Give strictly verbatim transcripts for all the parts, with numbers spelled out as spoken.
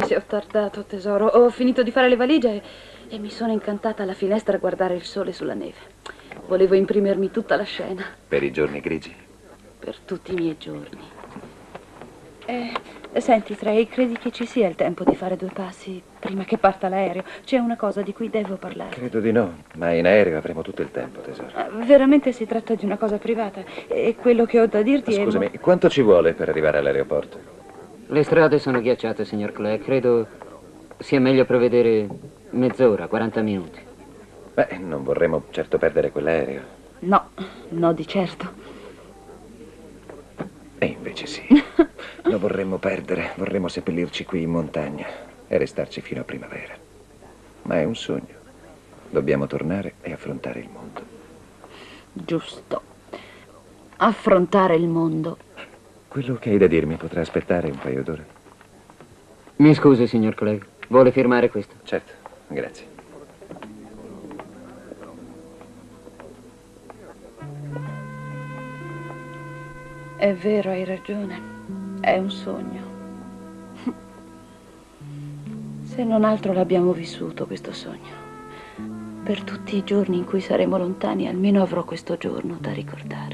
Scusi, ho tardato, tesoro. Ho finito di fare le valigie e, e mi sono incantata alla finestra a guardare il sole sulla neve. Volevo imprimermi tutta la scena. Per i giorni grigi? Per tutti i miei giorni. Eh, senti, Trey, credi che ci sia il tempo di fare due passi prima che parta l'aereo? C'è una cosa di cui devo parlare. Credo di no, ma in aereo avremo tutto il tempo, tesoro. Uh, veramente si tratta di una cosa privata e quello che ho da dirti è... Scusami, quanto ci vuole per arrivare all'aeroporto? Le strade sono ghiacciate, signor Clegg. Credo sia meglio prevedere mezz'ora, quaranta minuti. Beh, non vorremmo certo perdere quell'aereo. No, no di certo. E invece sì. Lo vorremmo perdere, vorremmo seppellirci qui in montagna e restarci fino a primavera. Ma è un sogno. Dobbiamo tornare e affrontare il mondo. Giusto. Affrontare il mondo. Quello che hai da dirmi potrà aspettare un paio d'ore? Mi scusi, signor Clegg. Vuole firmare questo? Certo, grazie. È vero, hai ragione. È un sogno. Se non altro l'abbiamo vissuto, questo sogno. Per tutti i giorni in cui saremo lontani, almeno avrò questo giorno da ricordare.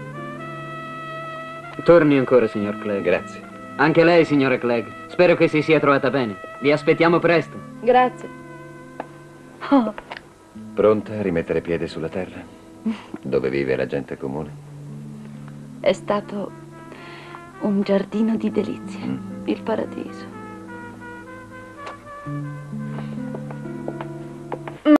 Torni ancora, signor Clegg. Grazie. Anche lei, signora Clegg. Spero che si sia trovata bene. Vi aspettiamo presto. Grazie. Oh. Pronta a rimettere piede sulla terra? Dove vive la gente comune? È stato un giardino di delizie, Mm. il paradiso.